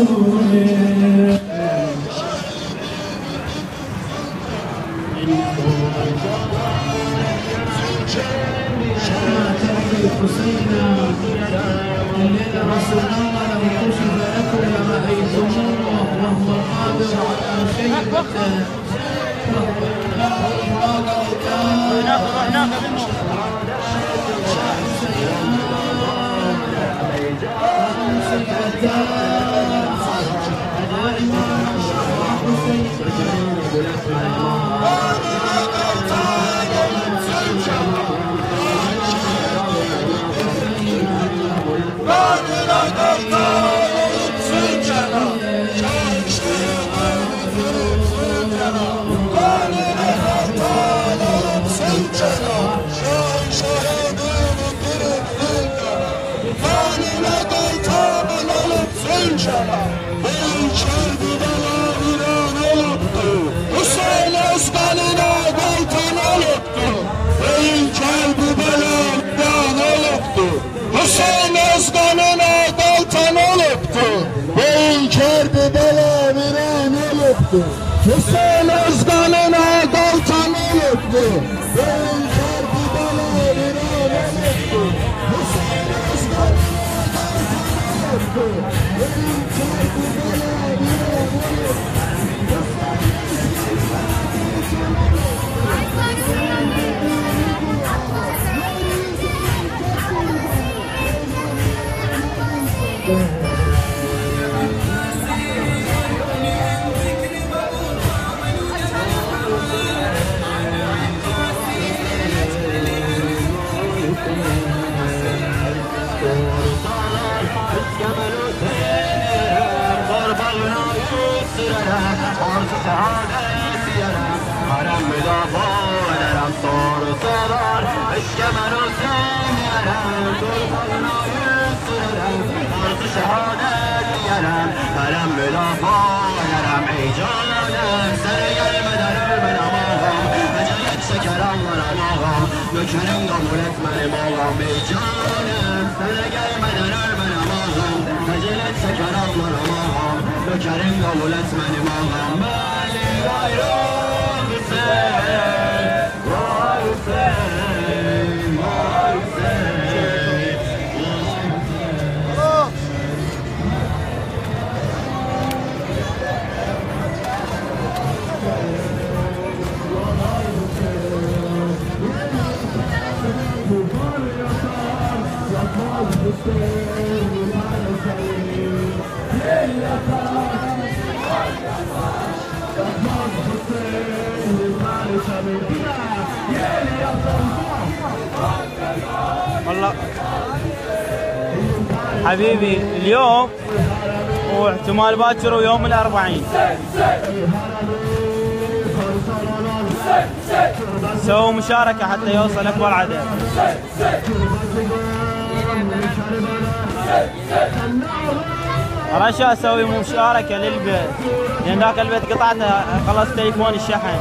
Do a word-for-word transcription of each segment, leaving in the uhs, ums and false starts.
Hüseyin Özkan'ın adaltanı yoktu. Beyin çarpı bana viran oluktu. Hüseyin Özkan'ın adaltanı yoktu. Beyin çarpı bana viran oluktu. Nökerim kabul etmenim Allah'ım ey canım. Sana gelmeden ölmenim Allah'ım. Ecel et şeker Allah'ım Allah'ım. Nökerim kabul etmenim Allah'ım. Beni gayrı Hüseyin, vay Hüseyin, vay Hüseyin. والله حبيبي اليوم واحتمال باكر ويوم الأربعين سووا مشاركة حتى يوصل أكبر عدد. رشا اسوي مشاركة للبيت لان ذاك البيت قطعته خلص تليفون الشحن.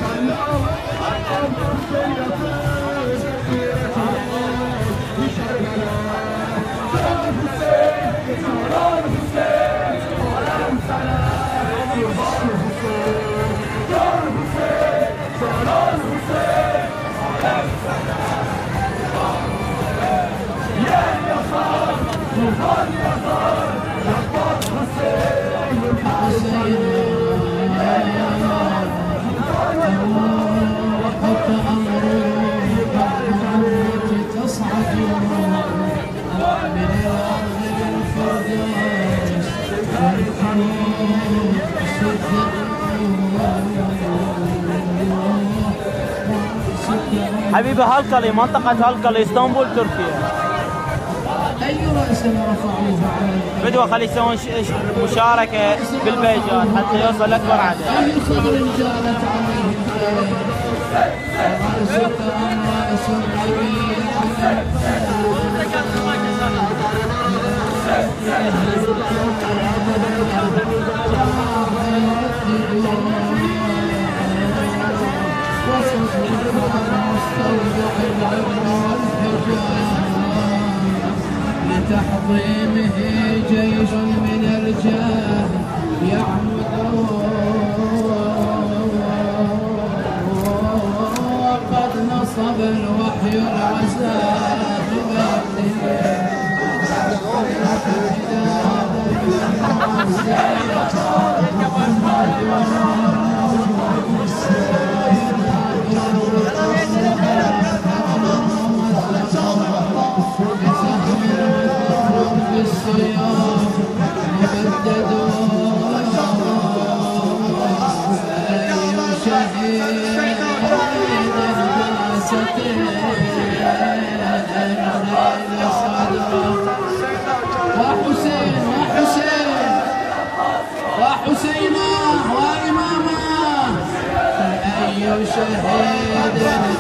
حبيبي هلقلي منطقة هلقلي اسطنبول تركيا. أي رأس رفعوه بدوا خلي يسوون مشاركة بالبيجات حتى يوصل أكبر عدد. أي خبر جاءت لتحطيمه جيش من الرجال يعمدون وقد نصب الوحي العزاء بالسيوف مبددون أي شهيد باستين وحسين وحسين وحسينا وإماما أي شهيد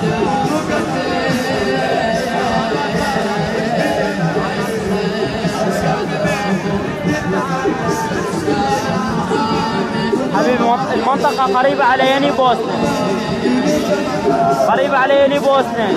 حبيبي المنطقة قريبة على يني بوسنة، قريبة على يني بوسنة.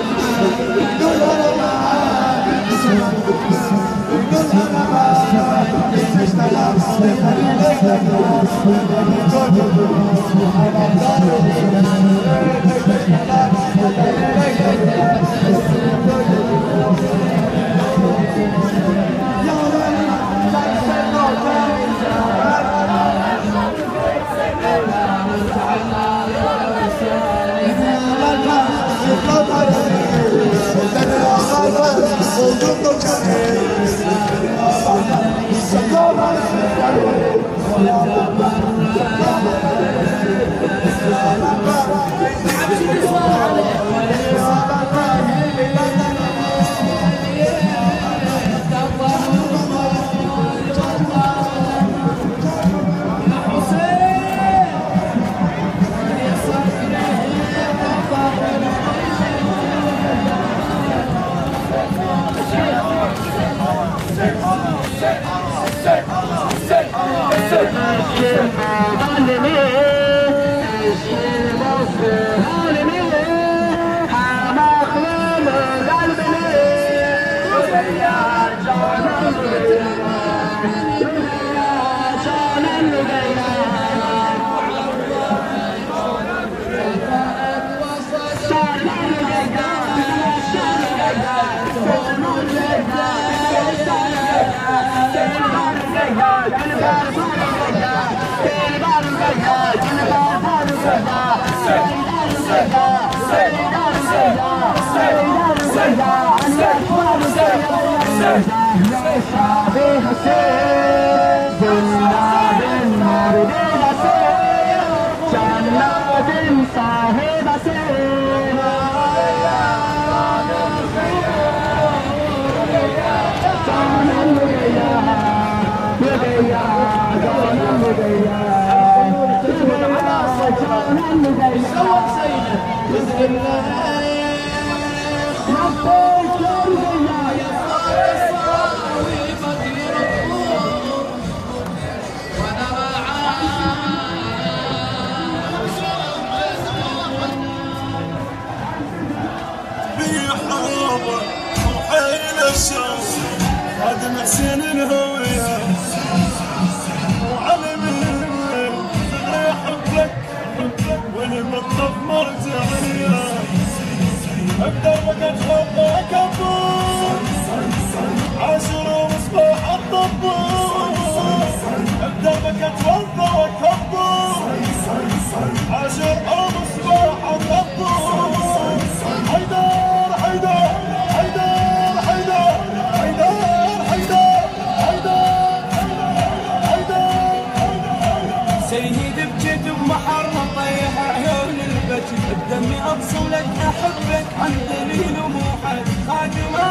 الدم أبصلك أحبك عن دليل وموحد خادم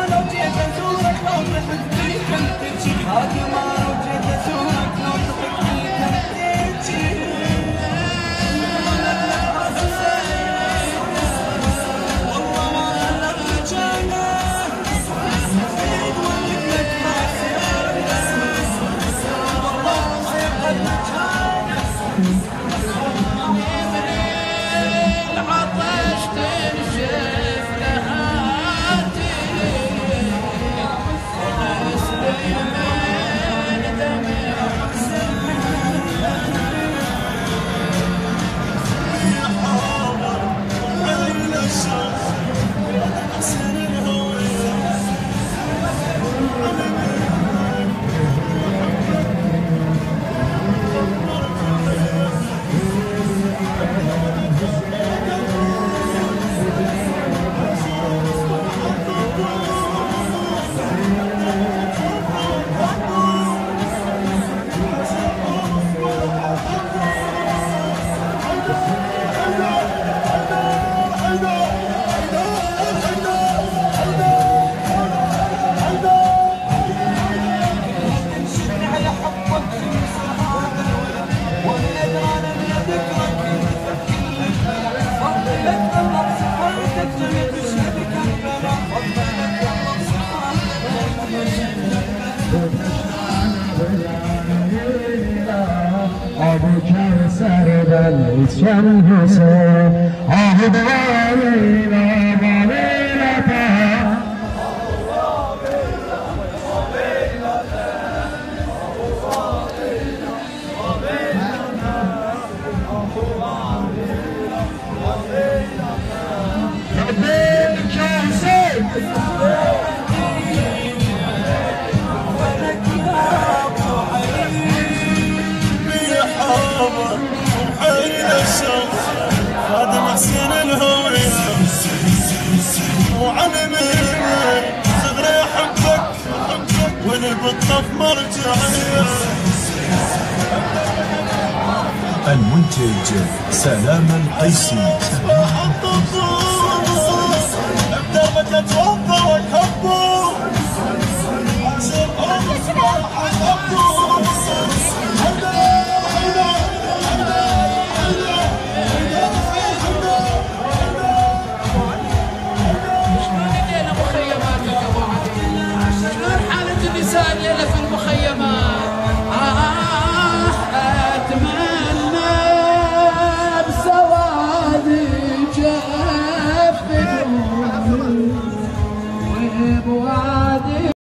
ابو كوثر بلشم حسين عهد علينا وليلته محسن الهوية وعلمي صغري احبك والبطة في مرجعية. المنتج سلام القيسي. بدربك اتوضى واحبك